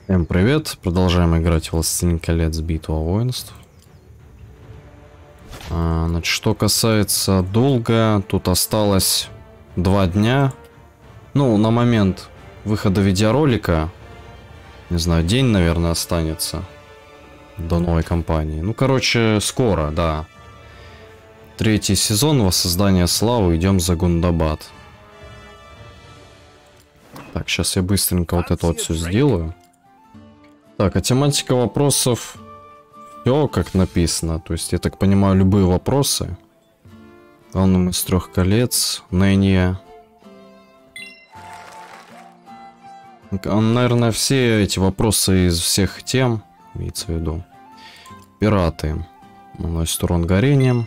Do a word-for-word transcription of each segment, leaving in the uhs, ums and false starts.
Всем привет! Продолжаем играть в Властелин колец Битва воинств. А, значит, что касается долга, тут осталось два дня. Ну, на момент выхода видеоролика, не знаю, день, наверное, останется до новой кампании. Ну, короче, скоро, да. Третий сезон Воссоздания славы, идем за Гундабад. Так, сейчас я быстренько вот это вот все сделаю. Так, а тематика вопросов все как написано. То есть, я так понимаю, любые вопросы. Главным из трех колец, Нэнья. Наверное, все эти вопросы из всех тем, имеется в виду. Пираты наносят урон горением.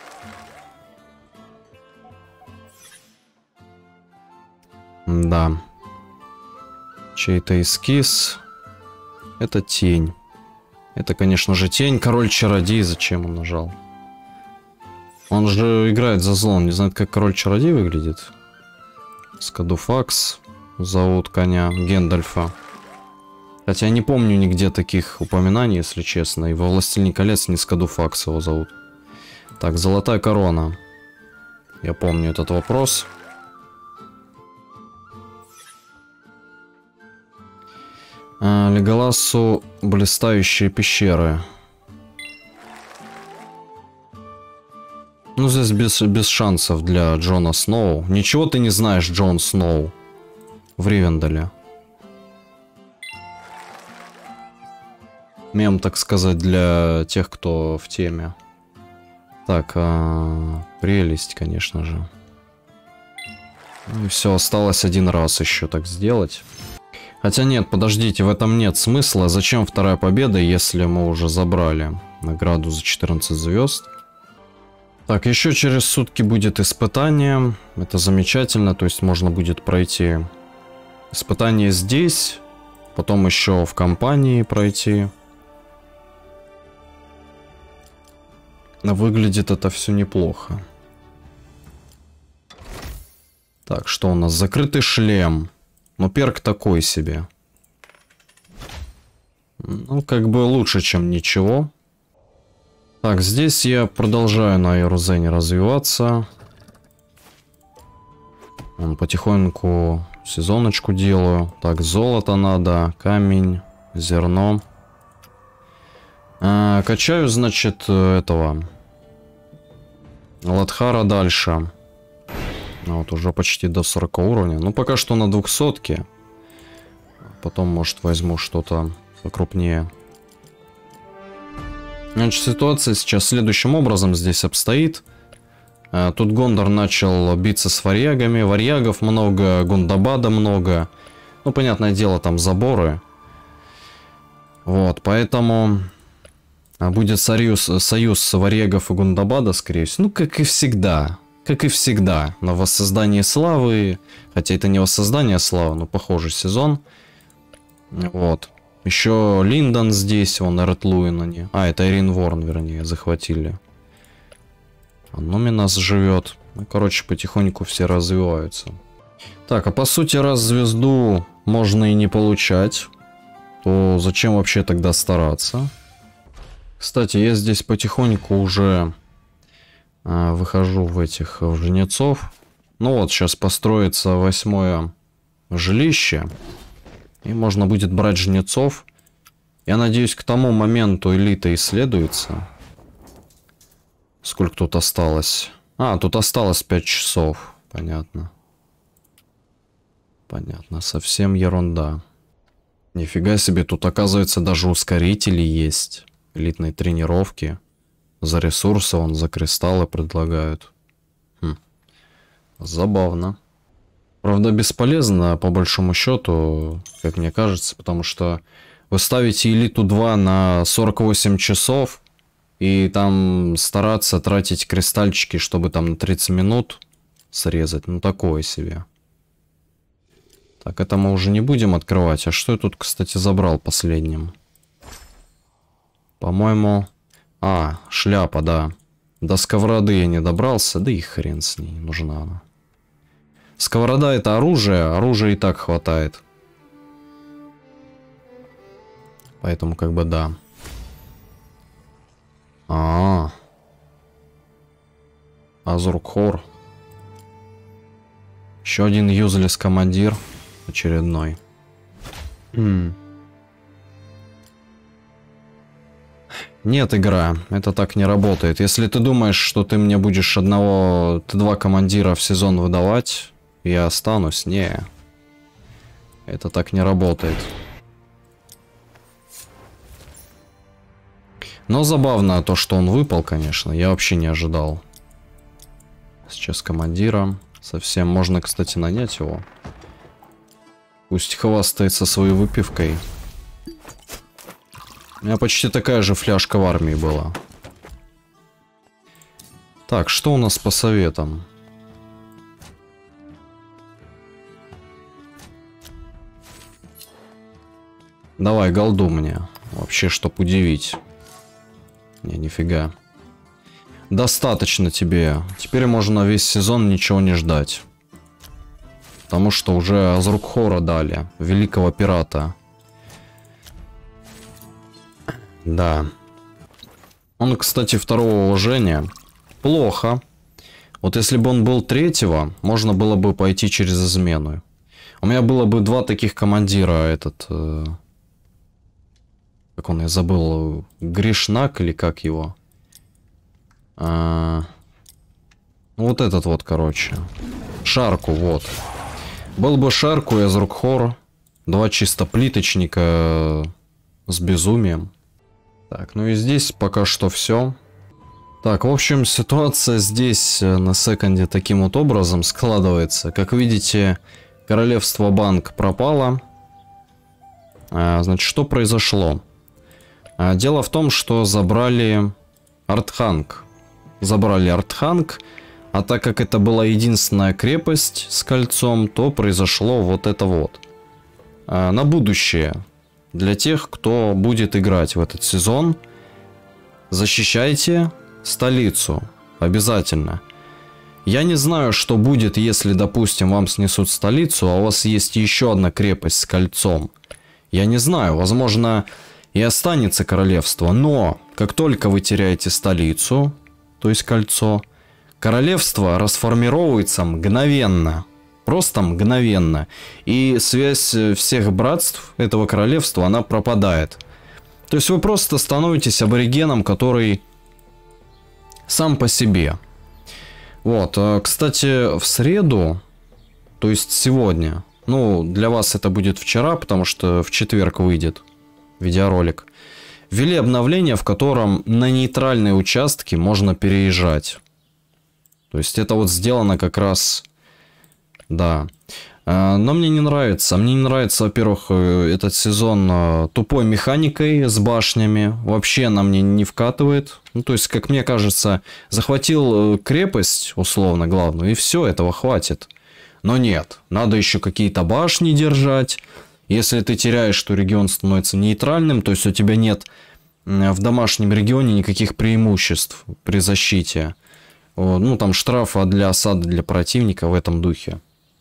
Да. Чей-то эскиз. Это тень. Это, конечно же, тень. Король-чародей. Зачем он нажал? Он же играет за зло. Он не знает, как король-чародей выглядит. Скадуфакс. Зовут коня. Гендальфа. Хотя я не помню нигде таких упоминаний, если честно. И во Властелине колец не Скадуфакс его зовут. Так, золотая корона. Я помню этот вопрос. Леголасу блистающие пещеры. Ну, здесь без, без шансов для Джона Сноу. Ничего ты не знаешь, Джон Сноу. В Ривенделе. Мем, так сказать, для тех, кто в теме. Так, а, прелесть, конечно же. Ну и все, осталось один раз еще так сделать. Хотя нет, подождите, в этом нет смысла. Зачем вторая победа, если мы уже забрали награду за четырнадцать звезд? Так, еще через сутки будет испытание. Это замечательно, то есть можно будет пройти испытание здесь, потом еще в компании пройти. Выглядит это все неплохо. Так, что у нас? Закрытый шлем. Но перк такой себе. Ну, как бы лучше, чем ничего. Так, здесь я продолжаю на Эрузене развиваться. Вон, потихоньку сезоночку делаю. Так, золото надо, камень, зерно. А, качаю, значит, этого Ладхара дальше. Вот, уже почти до сорока уровня. Ну, пока что на двухсотке. Потом, может, возьму что-то покрупнее. Значит, ситуация сейчас следующим образом здесь обстоит. Тут Гондор начал биться с варягами. Варягов много, Гундабада много. Ну, понятное дело, там заборы. Вот, поэтому будет союз, союз варягов и Гундабада, скорее всего. Ну, как и всегда. Как и всегда, на воссоздании славы, хотя это не воссоздание славы, но похожий сезон. Вот. Еще Линдон здесь, он Эрет Луинане. А, это Ирин Ворн, вернее, захватили. А Нуминас живет. Ну, короче, потихоньку все развиваются. Так, а по сути, раз звезду можно и не получать, то зачем вообще тогда стараться? Кстати, я здесь потихоньку уже... выхожу в этих в жнецов. Ну вот, сейчас построится восьмое жилище. И можно будет брать жнецов. Я надеюсь, к тому моменту элита исследуется. Сколько тут осталось? А, тут осталось пять часов. Понятно. Понятно. Совсем ерунда. Нифига себе, тут оказывается даже ускорители есть. Элитные тренировки. За ресурсы, он за кристаллы предлагают. Хм. Забавно. Правда, бесполезно, по большому счету, как мне кажется, потому что вы ставите элиту два на сорок восемь часов, и там стараться тратить кристальчики, чтобы там на тридцать минут срезать. Ну, такое себе. Так, это мы уже не будем открывать. А что я тут, кстати, забрал последним? По-моему... А, шляпа, да. До сковороды я не добрался, да и хрен с ней, нужна она. Сковорода — это оружие, оружия и так хватает. Поэтому как бы да. А, -а, -а. Азуркхор. Еще один юзлес командир. Очередной. М. Нет, игра. Это так не работает. Если ты думаешь, что ты мне будешь одного, ты два командира в сезон выдавать, я останусь. Не. Это так не работает. Но забавно то, что он выпал, конечно. Я вообще не ожидал. Сейчас командира. Совсем можно, кстати, нанять его. Пусть хвастается своей выпивкой. У меня почти такая же фляжка в армии была. Так, что у нас по советам? Давай, голду мне. Вообще, чтоб удивить. Не, нифига. Достаточно тебе. Теперь можно весь сезон ничего не ждать. Потому что уже Азуркхора дали. Великого пирата. Да. Он, кстати, второго уважения. Плохо. Вот если бы он был третьего, можно было бы пойти через измену. У меня было бы два таких командира. Этот... Э, как он, я забыл. Гришнак или как его? А, вот этот вот, короче. Шарку, вот. Был бы Шарку и Азуркхор. Два чисто плиточника с безумием. Так, ну и здесь пока что все. Так, в общем, ситуация здесь на секонде таким вот образом складывается. Как видите, королевство банк пропало. А, значит, что произошло? А, дело в том, что забрали Артханг. Забрали Артханг. А так как это была единственная крепость с кольцом, то произошло вот это вот. А, на будущее. Для тех, кто будет играть в этот сезон, защищайте столицу. Обязательно. Я не знаю, что будет, если, допустим, вам снесут столицу, а у вас есть еще одна крепость с кольцом. Я не знаю, возможно, и останется королевство. Но, как только вы теряете столицу, то есть кольцо, королевство расформировывается мгновенно. Просто мгновенно. И связь всех братств этого королевства, она пропадает. То есть вы просто становитесь аборигеном, который сам по себе. Вот. Кстати, в среду, то есть сегодня, ну, для вас это будет вчера, потому что в четверг выйдет видеоролик, ввели обновление, в котором на нейтральные участки можно переезжать. То есть это вот сделано как раз... Да. Но мне не нравится. Мне не нравится, во-первых, этот сезон тупой механикой с башнями. Вообще она мне не вкатывает. Ну, то есть, как мне кажется, захватил крепость, условно, главную, и все, этого хватит. Но нет. Надо еще какие-то башни держать. Если ты теряешь, то регион становится нейтральным. То есть, у тебя нет в домашнем регионе никаких преимуществ при защите. Ну, там штрафа для осады для противника в этом духе.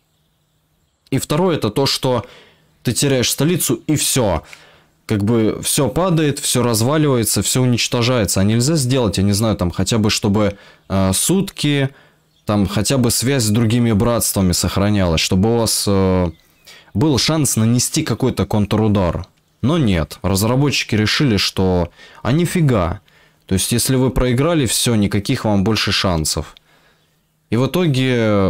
И второе, это то, что ты теряешь столицу, и все. Как бы все падает, все разваливается, все уничтожается. А нельзя сделать, я не знаю, там хотя бы, чтобы э, сутки, там хотя бы связь с другими братствами сохранялась, чтобы у вас э, был шанс нанести какой-то контрудар. Но нет, разработчики решили, что а нифига. То есть, если вы проиграли, все, никаких вам больше шансов. И в итоге...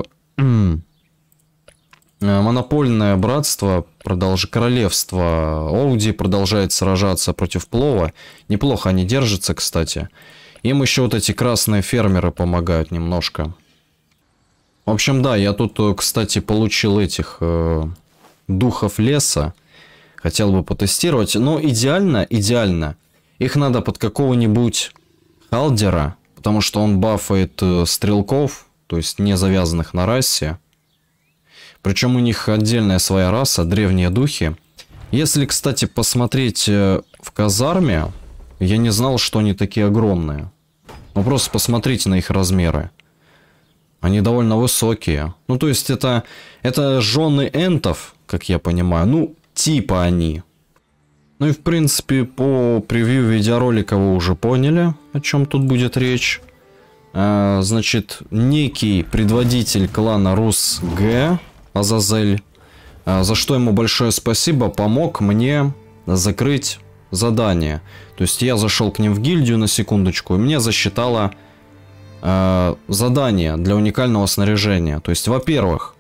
Монопольное братство, продолж... королевство Оуди продолжает сражаться против Плова. Неплохо они держатся, кстати. Им еще вот эти красные фермеры помогают немножко. В общем, да, я тут, кстати, получил этих э, духов леса. Хотел бы потестировать. Но идеально, идеально. Их надо под какого-нибудь халдера, потому что он бафает э, стрелков, то есть не завязанных на расе. Причем у них отдельная своя раса, древние духи. Если, кстати, посмотреть в казарме, я не знал, что они такие огромные. Ну, просто посмотрите на их размеры. Они довольно высокие. Ну, то есть, это, это жены энтов, как я понимаю. Ну, типа они. Ну и в принципе по превью видеоролика вы уже поняли, о чем тут будет речь. А, значит, некий предводитель клана Рус Г, Азазель, а, за что ему большое спасибо, помог мне закрыть задание. То есть я зашел к ним в гильдию на секундочку, и мне засчитало а, задание для уникального снаряжения. То есть, во-первых,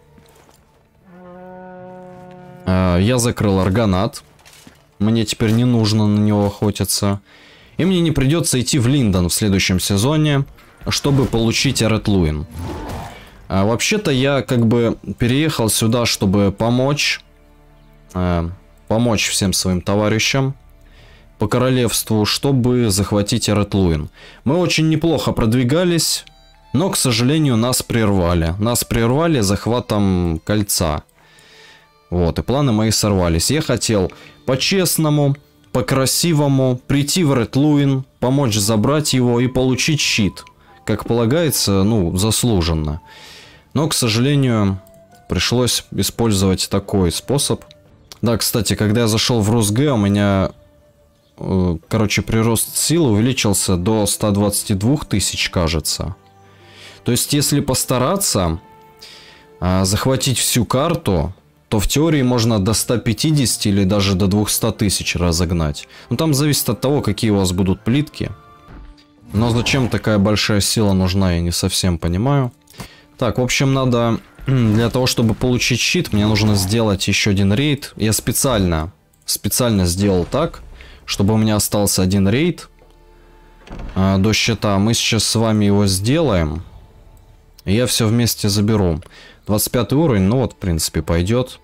а, я закрыл аргонат. Мне теперь не нужно на него охотиться. И мне не придется идти в Линдон в следующем сезоне, чтобы получить Эретлуин. А, вообще-то я как бы переехал сюда, чтобы помочь. Э, помочь всем своим товарищам по королевству, чтобы захватить Эретлуин. Мы очень неплохо продвигались, но, к сожалению, нас прервали. Нас прервали захватом кольца. Вот, и планы мои сорвались. Я хотел по-честному, по-красивому прийти в Эретлуин, помочь забрать его и получить щит. Как полагается, ну, заслуженно. Но, к сожалению, пришлось использовать такой способ. Да, кстати, когда я зашел в Рус Г, у меня, э, короче, прирост силы увеличился до ста двадцати двух тысяч, кажется. То есть, если постараться э, захватить всю карту, то в теории можно до ста пятидесяти или даже до двухсот тысяч разогнать. Ну, там зависит от того, какие у вас будут плитки. Но зачем такая большая сила нужна, я не совсем понимаю. Так, в общем, надо... Для того, чтобы получить щит, мне нужно сделать еще один рейд. Я специально, специально сделал так, чтобы у меня остался один рейд э, до щита. Мы сейчас с вами его сделаем. И я все вместе заберу. двадцать пятый уровень, ну вот, в принципе, пойдет.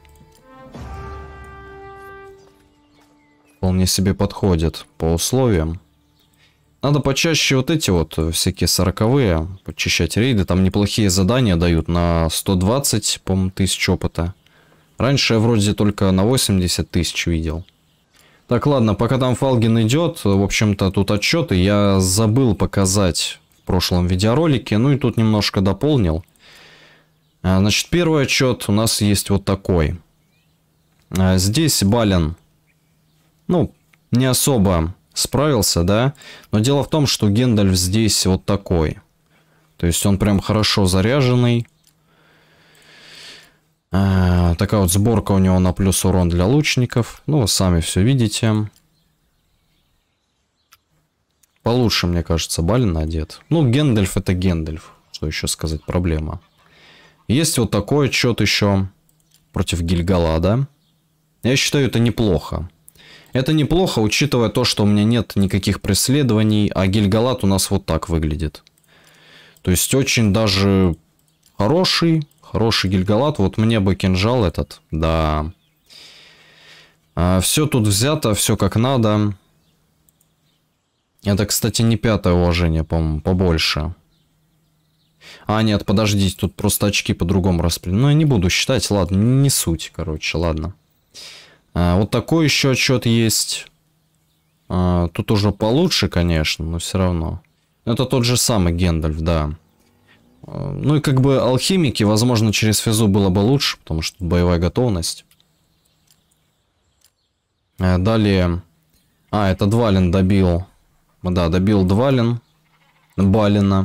Вполне себе подходит по условиям. Надо почаще вот эти вот всякие сороковые почищать рейды. Там неплохие задания дают на сто двадцать, по-моему, тысяч опыта. Раньше я вроде только на восемьдесят тысяч видел. Так, ладно, пока там Фалгин идет, в общем-то, тут отчеты. Я забыл показать в прошлом видеоролике, ну и тут немножко дополнил. Значит, первый отчет у нас есть вот такой. Здесь Бален, ну, не особо справился, да, но дело в том, что Гендальф здесь вот такой. То есть он прям хорошо заряженный. А, такая вот сборка у него на плюс урон для лучников. Ну, вы сами все видите. Получше, мне кажется, Бален одет. Ну, Гендальф это Гендальф. Что еще сказать, проблема. Есть вот такой отчет еще против Гильгалада. Я считаю, это неплохо. Это неплохо, учитывая то, что у меня нет никаких преследований, а Гильгалад у нас вот так выглядит. То есть очень даже хороший, хороший Гильгалад. Вот мне бы кинжал этот, да. А, все тут взято, все как надо. Это, кстати, не пятое уважение, по-моему, побольше. А, нет, подождите, тут просто очки по-другому распределены. Ну, я не буду считать, ладно, не суть, короче, ладно. А, вот такой еще отчет есть. А, тут уже получше, конечно, но все равно. Это тот же самый Гендальф, да. А, ну и как бы алхимики, возможно, через физу было бы лучше, потому что тут боевая готовность. А, далее... А, это Двалин добил. Да, добил Двалин. Балина.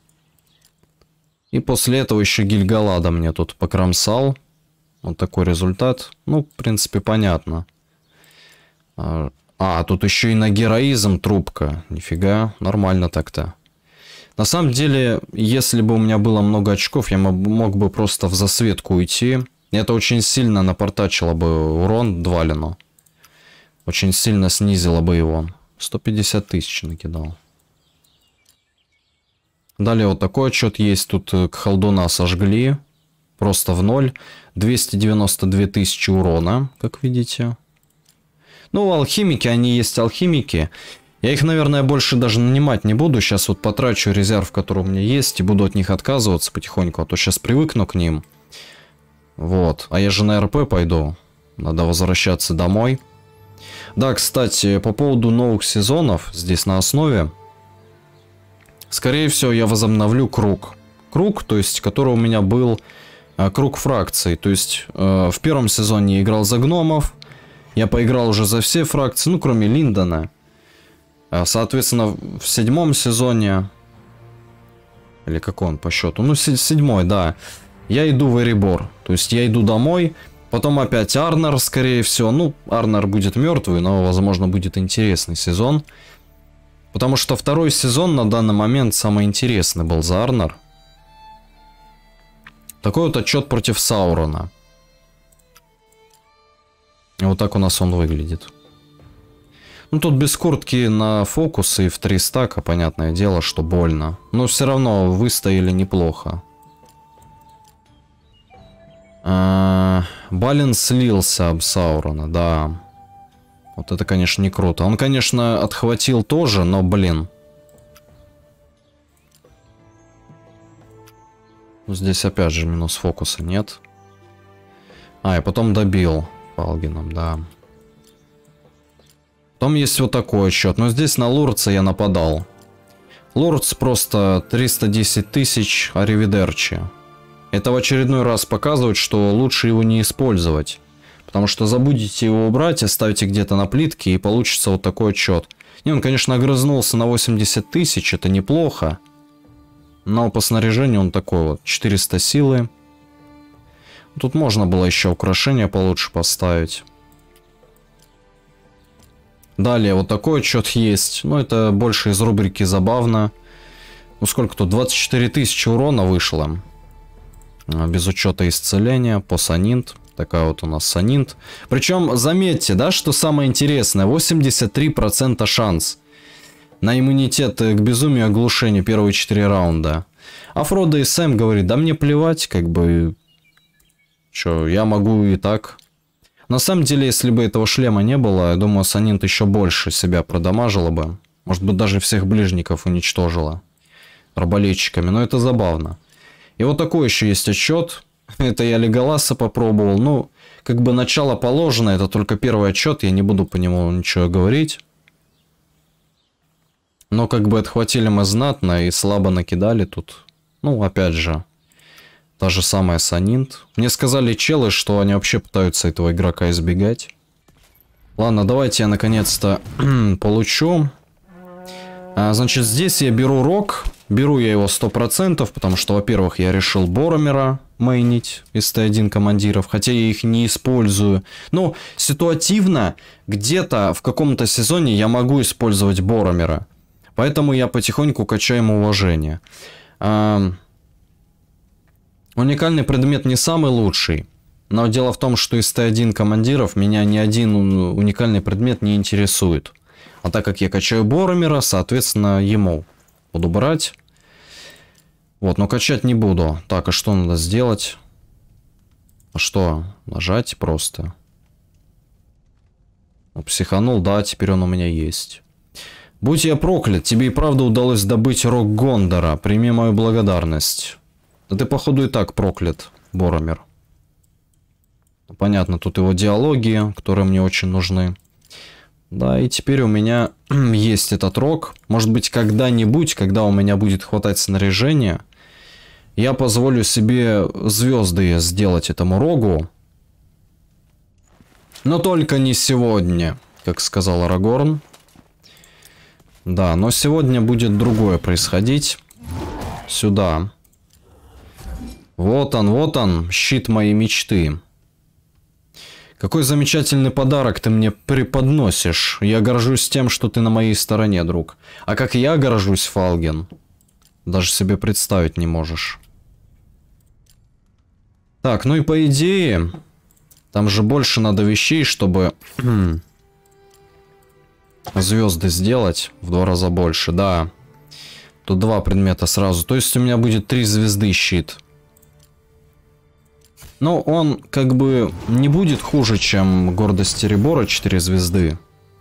И после этого еще Гильгалада мне тут покромсал. Вот такой результат. Ну, в принципе, понятно. А, а, тут еще и на героизм трубка. Нифига, нормально так-то. На самом деле, если бы у меня было много очков, я мог бы просто в засветку уйти. Это очень сильно напортачило бы урон Двалину. Очень сильно снизило бы его. сто пятьдесят тысяч накидал. Далее вот такой отчет есть. Тут Кхалдуна сожгли. Просто в ноль. двести девяносто две тысячи урона, как видите. Ну, алхимики, они есть алхимики. Я их, наверное, больше даже нанимать не буду. Сейчас вот потрачу резерв, который у меня есть, и буду от них отказываться потихоньку. А то сейчас привыкну к ним. Вот. А я же на РП пойду. Надо возвращаться домой. Да, кстати, по поводу новых сезонов здесь на основе. Скорее всего, я возобновлю круг. Круг, то есть, который у меня был... Круг фракций. То есть, э, в первом сезоне я играл за гномов. Я поиграл уже за все фракции, ну, кроме Линдона. Соответственно, в седьмом сезоне... Или какой он по счету? Ну, седьмой, да. Я иду в Эребор. То есть я иду домой. Потом опять Арнор, скорее всего. Ну, Арнор будет мертвый, но, возможно, будет интересный сезон. Потому что второй сезон на данный момент самый интересный был за Арнор. Такой вот отчет против Саурона. И вот так у нас он выглядит. Ну, тут без куртки на фокусы и в три стака, понятное дело, что больно. Но все равно выстояли неплохо. А, Бален слился об Саурона, да. Вот это, конечно, не круто. Он, конечно, отхватил тоже, но, блин. Здесь опять же минус фокуса нет. А, и потом добил Фалгином, да. Потом есть вот такой счет. Но здесь на Лурдса я нападал. Лурдс просто триста десять тысяч, аривидерчи. Это в очередной раз показывает, что лучше его не использовать. Потому что забудете его убрать, оставите где-то на плитке, и получится вот такой отчет. Не, он, конечно, огрызнулся на восемьдесят тысяч, это неплохо. Но по снаряжению он такой вот, четыреста силы. Тут можно было еще украшения получше поставить. Далее вот такой отчет есть. Но это больше из рубрики забавно. Ну сколько тут? двадцать четыре тысячи урона вышло. Без учета исцеления по Санинт. Такая вот у нас Санинт. Причем заметьте, да, что самое интересное. восемьдесят три процента шанс на иммунитет к безумию и оглушению первые четыре раунда. А Фродо и Сэм говорит, да мне плевать, как бы... Чё, я могу и так... На самом деле, если бы этого шлема не было, я думаю, Санинт еще больше себя продамажила бы. Может быть, даже всех ближников уничтожила арбалетчиками. Но это забавно. И вот такой еще есть отчет. Это я Леголаса попробовал. Ну, как бы начало положено. Это только первый отчет. Я не буду по нему ничего говорить. Но как бы отхватили мы знатно и слабо накидали тут. Ну, опять же. Та же самая Санинт. Мне сказали челы, что они вообще пытаются этого игрока избегать. Ладно, давайте я наконец-то получу. А, значит, здесь я беру Рок. Беру я его сто процентов, потому что, во-первых, я решил Боромера мейнить из Т один командиров, хотя я их не использую. Ну, ситуативно, где-то в каком-то сезоне я могу использовать Боромера. Поэтому я потихоньку качаю ему уважение. А... Уникальный предмет не самый лучший, но дело в том, что из Т один командиров меня ни один уникальный предмет не интересует. А так как я качаю Боромера, соответственно, ему буду брать. Вот, но качать не буду. Так, а что надо сделать? А что? Нажать просто. Психанул, да, теперь он у меня есть. Будь я проклят, тебе и правда удалось добыть Рок Гондора. Прими мою благодарность. Да ты, походу, и так проклят, Боромер. Понятно, тут его диалоги, которые мне очень нужны. Да, и теперь у меня есть этот Рок. Может быть, когда-нибудь, когда у меня будет хватать снаряжения, я позволю себе звезды сделать этому Рогу. Но только не сегодня, как сказал Арагорн. Да, но сегодня будет другое происходить. Сюда. Вот он, вот он, щит моей мечты. Какой замечательный подарок ты мне преподносишь. Я горжусь тем, что ты на моей стороне, друг. А как я горжусь, Фалген, даже себе представить не можешь. Так, ну и по идее, там же больше надо вещей, чтобы звезды сделать в два раза больше, да. Тут два предмета сразу. То есть у меня будет три звезды щит. Но он как бы не будет хуже, чем гордость Эребора четыре звезды.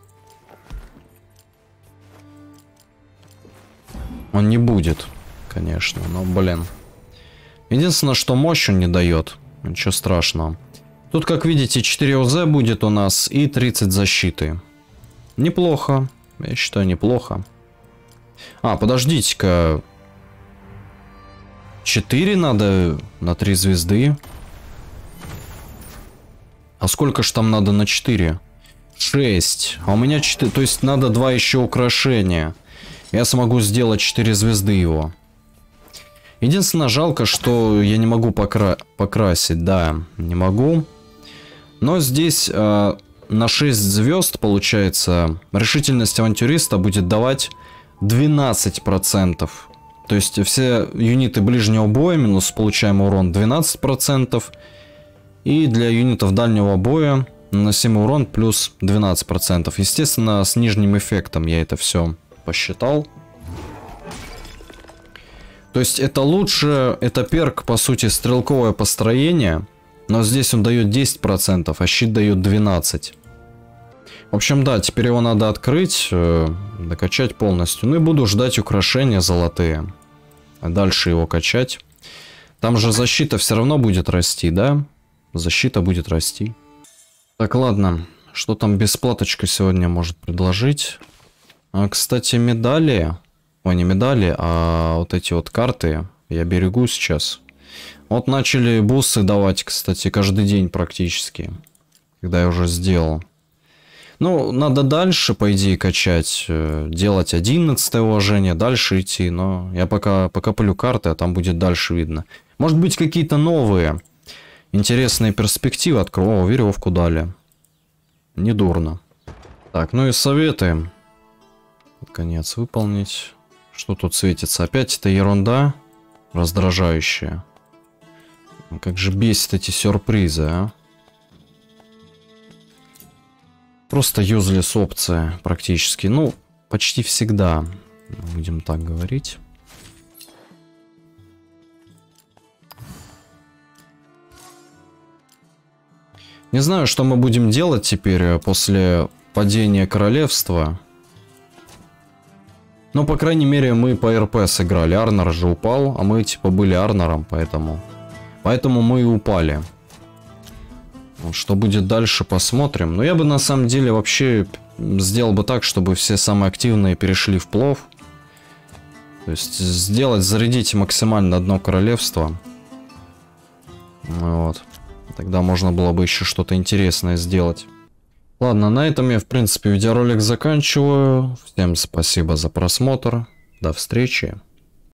Он не будет, конечно, но, блин. Единственное, что мощь он не дает. Ничего страшного. Тут, как видите, четыре О З будет у нас и тридцать защиты. Неплохо. Я считаю, неплохо. А, подождите-ка. четыре надо на три звезды. А сколько ж там надо на четыре? шесть. А у меня четыре. То есть надо два еще украшения. Я смогу сделать четыре звезды его. Единственное, жалко, что я не могу покра... покрасить. Да, не могу. Но здесь э, на шесть звезд, получается, решительность авантюриста будет давать двенадцать процентов. То есть все юниты ближнего боя минус получаемый урон двенадцать процентов. И для юнитов дальнего боя наносимый урон плюс двенадцать процентов. Естественно, с нижним эффектом я это все посчитал. То есть это лучше, это перк, по сути, стрелковое построение. Но здесь он дает десять процентов, а щит дает двенадцать процентов. В общем, да, теперь его надо открыть, э, докачать полностью. Ну и буду ждать украшения золотые. А дальше его качать. Там же защита все равно будет расти, да? Защита будет расти. Так, ладно. Что там бесплаточка сегодня может предложить? А, кстати, медали... Ой, не медали, а вот эти вот карты я берегу сейчас. Вот начали бусы давать, кстати, каждый день практически. Когда я уже сделал. Ну, надо дальше, по идее, качать. Делать одиннадцатое уважение, дальше идти. Но я пока покоплю карты, а там будет дальше видно. Может быть, какие-то новые интересные перспективы открою. О, веревку дали. Недурно. Так, ну и советы. Под конец выполнить. Что тут светится? Опять это ерунда раздражающая. Как же бесит эти сюрпризы, а? Просто юзлес опция практически. Ну, почти всегда. Будем так говорить. Не знаю, что мы будем делать теперь после падения королевства. Но, по крайней мере, мы по эр пэ сыграли. Арнор же упал, а мы, типа, были Арнором, поэтому... Поэтому мы и упали. Вот, что будет дальше, посмотрим. Но я бы, на самом деле, вообще сделал бы так, чтобы все самые активные перешли в плов. То есть, сделать, зарядить максимально одно королевство. Вот. Тогда можно было бы еще что-то интересное сделать. Ладно, на этом я, в принципе, видеоролик заканчиваю. Всем спасибо за просмотр. До встречи.